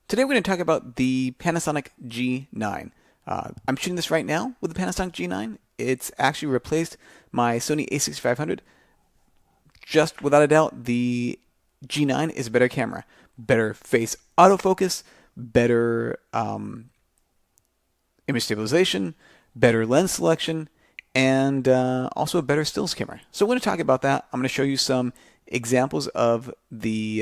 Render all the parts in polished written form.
Today we're going to talk about the Panasonic G9. I'm shooting this right now with the Panasonic G9. It's actually replaced my Sony a6500. Just without a doubt, the G9 is a better camera. Better face autofocus, better image stabilization, better lens selection, and also a better stills camera. So we're going to talk about that. I'm going to show you some examples of the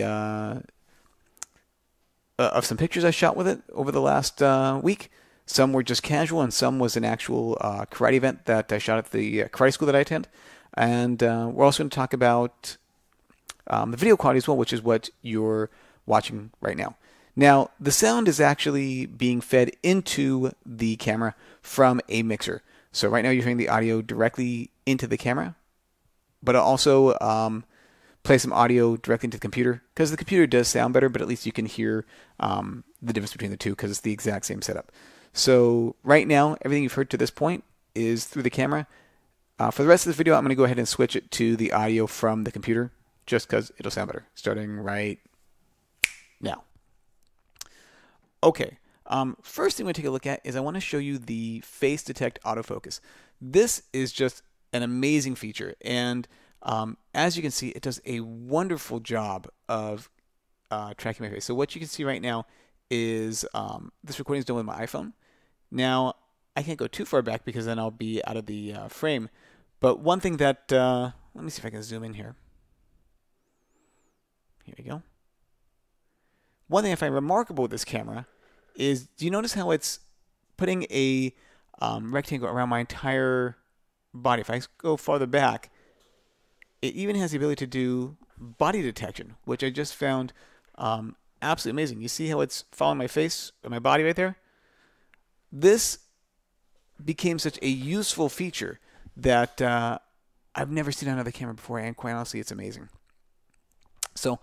of some pictures I shot with it over the last week. Some were just casual, and some was an actual karate event that I shot at the karate school that I attend. And we're also going to talk about the video quality as well, which is what you're watching right now. Now, the sound is actually being fed into the camera from a mixer. So right now you're hearing the audio directly into the camera, but I'll also play some audio directly into the computer because the computer does sound better, but at least you can hear the difference between the two because it's the exact same setup. So right now, everything you've heard to this point is through the camera. For the rest of this video, I'm going to go ahead and switch it to the audio from the computer just because it'll sound better, starting right now. Okay, first thing we're going to take a look at is I want to show you the Face Detect autofocus. This is just an amazing feature, and as you can see, it does a wonderful job of tracking my face. So what you can see right now is this recording is done with my iPhone. Now, I can't go too far back because then I'll be out of the frame. But one thing that, let me see if I can zoom in here. Here we go. One thing I find remarkable with this camera is, do you notice how it's putting a rectangle around my entire body? If I go farther back, it even has the ability to do body detection, which I just found absolutely amazing. You see how it's following my face and my body right there? This became such a useful feature that I've never seen on another camera before, and quite honestly, it's amazing. So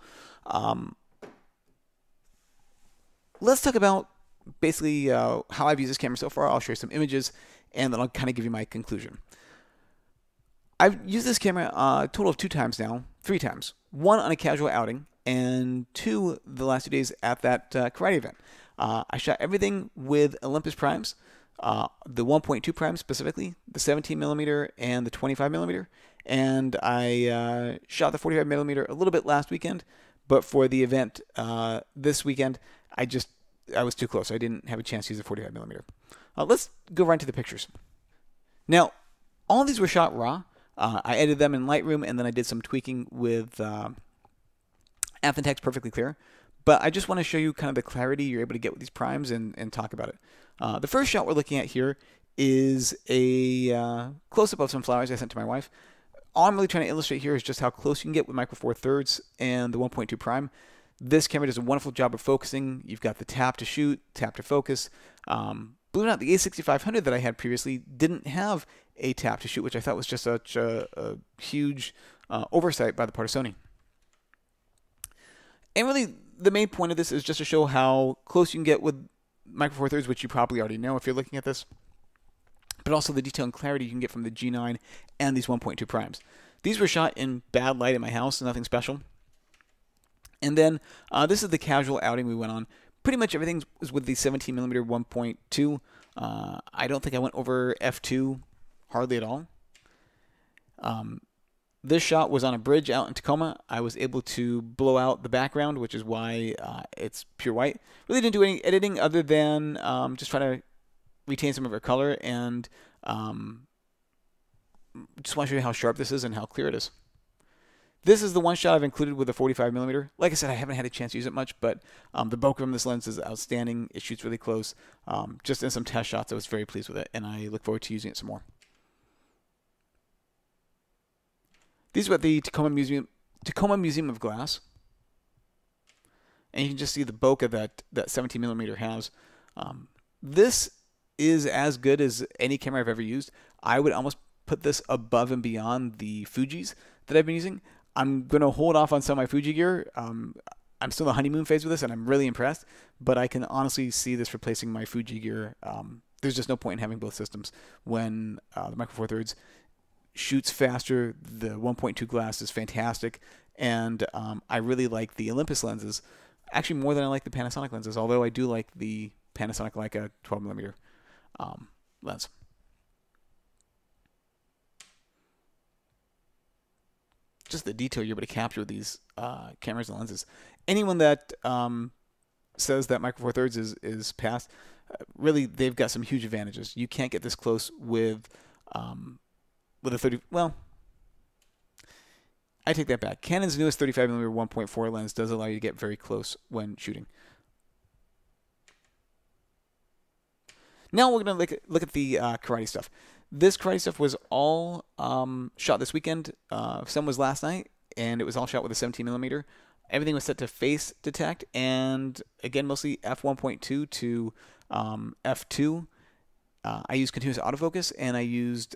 let's talk about basically how I've used this camera so far. I'll share some images, and then I'll kind of give you my conclusion. I've used this camera a total of 2 times now, 3 times. 1 on a casual outing, and 2 the last 2 days at that karate event. I shot everything with Olympus primes, the 1.2 prime specifically, the 17mm and the 25mm, and I shot the 45mm a little bit last weekend, but for the event this weekend, I was too close. I didn't have a chance to use the 45mm. Let's go right into the pictures. Now, all of these were shot raw. I edited them in Lightroom, and then I did some tweaking with After Effects Perfectly Clear. But I just want to show you kind of the clarity you're able to get with these primes and talk about it. The first shot we're looking at here is a close-up of some flowers I sent to my wife. All I'm really trying to illustrate here is just how close you can get with Micro Four Thirds and the 1.2 prime. This camera does a wonderful job of focusing. You've got the tap to shoot, tap to focus. Believe it or not, the a6500 that I had previously didn't have a tap to shoot, which I thought was just such a huge oversight by the part of Sony. And really, the main point of this is just to show how close you can get with Micro Four Thirds, which you probably already know if you're looking at this, but also the detail and clarity you can get from the G9 and these 1.2 primes. These were shot in bad light in my house, nothing special. And then this is the casual outing we went on. Pretty much everything was with the 17mm 1.2. I don't think I went over f2 hardly at all. This shot was on a bridge out in Tacoma. I was able to blow out the background, which is why it's pure white. Really didn't do any editing other than just try to retain some of our color, and just want to show you how sharp this is and how clear it is. This is the one shot I've included with the 45mm. Like I said, I haven't had a chance to use it much, but the bokeh from this lens is outstanding. It shoots really close. Just in some test shots, I was very pleased with it, and I look forward to using it some more. These are at the Tacoma Museum of Glass, and you can just see the bokeh that 17mm has. This is as good as any camera I've ever used. I would almost put this above and beyond the Fujis that I've been using. I'm going to hold off on some of my Fuji gear. I'm still in the honeymoon phase with this, and I'm really impressed, but I can honestly see this replacing my Fuji gear. There's just no point in having both systems when the Micro Four Thirds shoots faster. The 1.2 glass is fantastic, and I really like the Olympus lenses actually more than I like the Panasonic lenses, although I do like the Panasonic Leica 12mm lens. Just the detail you're able to capture with these cameras and lenses. Anyone that says that Micro Four Thirds is past, really they've got some huge advantages. You can't get this close with a 30. Well, I take that back. Canon's newest 35mm 1.4 lens does allow you to get very close when shooting. Now we're going to look at the karate stuff. This karate stuff was all shot this weekend. Some was last night, and it was all shot with a 17mm. Everything was set to face detect, and again, mostly f1.2 to f2. I used continuous autofocus, and I used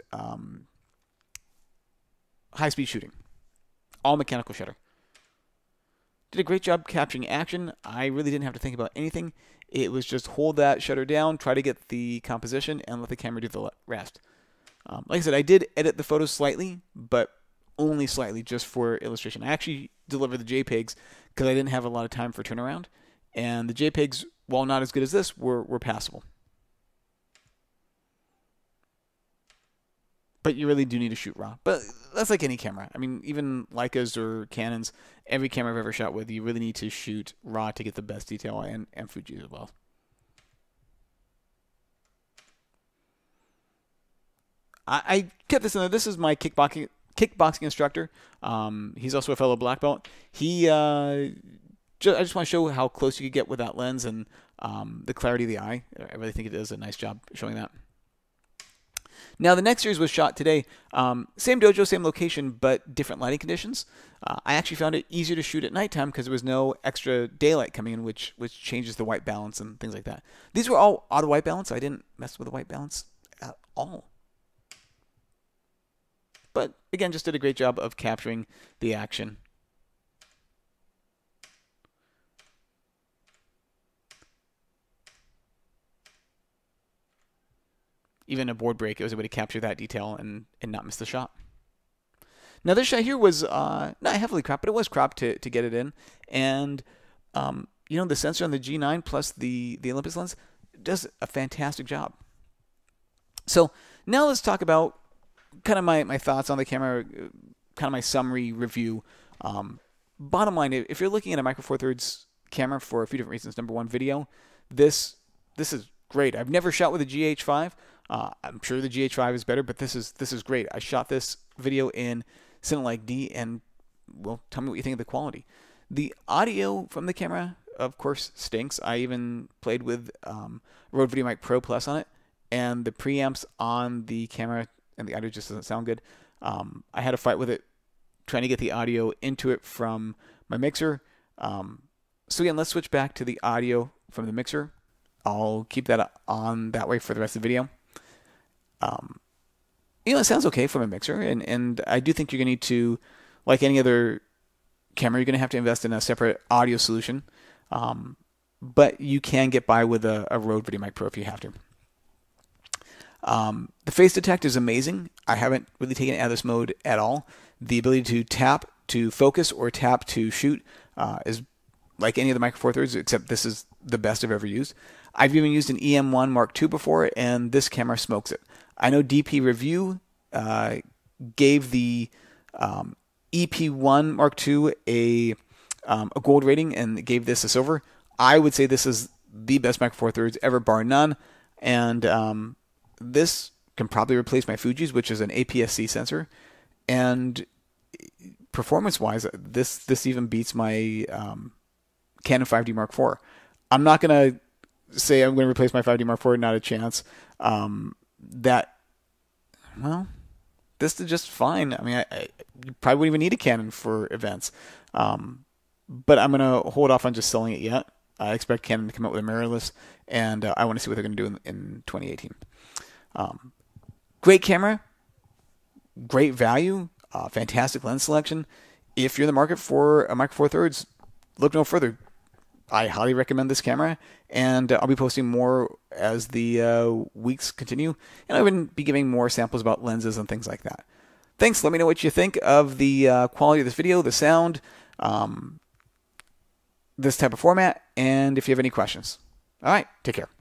high-speed shooting. All mechanical shutter. Did a great job capturing action. I really didn't have to think about anything. It was just hold that shutter down, try to get the composition, and let the camera do the rest. Like I said, I did edit the photos slightly, but only slightly, just for illustration. I actually delivered the JPEGs because I didn't have a lot of time for turnaround, and the JPEGs, while not as good as this, were passable. But you really do need to shoot RAW. But that's like any camera. I mean, even Leicas or Canons, every camera I've ever shot with, you really need to shoot RAW to get the best detail, and Fuji as well. I kept this in there. This is my kickboxing instructor. He's also a fellow black belt. I just want to show how close you could get with that lens and the clarity of the eye. I really think it does a nice job showing that. Now, the next series was shot today. Same dojo, same location, but different lighting conditions. I actually found it easier to shoot at nighttime because there was no extra daylight coming in, which changes the white balance and things like that. These were all auto white balance. I didn't mess with the white balance at all. But again, just did a great job of capturing the action. Even a board break, it was a way to capture that detail and not miss the shot. Now this shot here was not heavily cropped, but it was cropped to get it in. And you know, the sensor on the G9 plus the Olympus lens does a fantastic job. So now let's talk about kind of my thoughts on the camera, kind of my summary review. Bottom line, if you're looking at a Micro Four Thirds camera for a few different reasons, number one, video, this is great. I've never shot with a GH5. I'm sure the GH5 is better, but this is great. I shot this video in Cinelike D, and well, tell me what you think of the quality. The audio from the camera, of course, stinks. I even played with Rode VideoMic Pro Plus on it, and the preamps on the camera and the audio just doesn't sound good. I had a fight with it trying to get the audio into it from my mixer. So again, let's switch back to the audio from the mixer. I'll keep that on that way for the rest of the video. You know, it sounds okay from a mixer, and I do think you're going to need to, like any other camera, you're going to have to invest in a separate audio solution. But you can get by with a Rode VideoMic Pro if you have to. The face detect is amazing. I haven't really taken it out of this mode at all. The ability to tap to focus or tap to shoot is like any of the Micro Four Thirds, except this is the best I've ever used. I've even used an EM1 Mark II before, and this camera smokes it. I know DP Review gave the EP1 Mark II a gold rating and gave this a silver. I would say this is the best Micro Four Thirds ever, bar none. And this can probably replace my Fuji's, which is an APS-C sensor. And performance-wise, this even beats my Canon 5D Mark IV. I'm not going to say I'm going to replace my 5D Mark IV, not a chance. Well, this is just fine. I mean, you probably wouldn't even need a Canon for events. But I'm going to hold off on just selling it yet. I expect Canon to come out with a mirrorless, and I want to see what they're going to do in 2018. Great camera, great value, fantastic lens selection. If you're in the market for a Micro Four Thirds, look no further. I highly recommend this camera, and I'll be posting more as the weeks continue, and I will be giving more samples about lenses and things like that. Thanks. Let me know what you think of the quality of this video, the sound. this type of format and if you have any questions. All right, take care.